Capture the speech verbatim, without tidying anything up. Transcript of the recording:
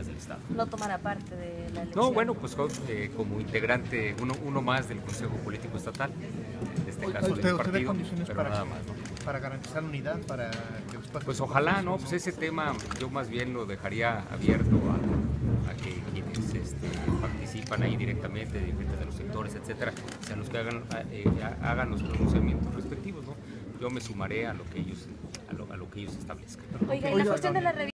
públicas del Estado. No tomará parte de la elección. No, bueno, pues eh, como integrante, uno, uno más del Consejo Político Estatal, en este caso ¿Usted, del usted partido, ve condiciones pero para, nada más, ¿no? para garantizar unidad, para que los partidos... Pues ojalá, ¿no? Pues ese tema yo más bien lo dejaría abierto a, a que quienes este, participan ahí directamente, dirigentes de los sectores, etcétera, sean los que hagan, eh, hagan los pronunciamientos respectivos, ¿no? Yo me sumaré a lo que ellos, a lo, a lo que ellos establezcan. Oiga, y la cuestión de la revisión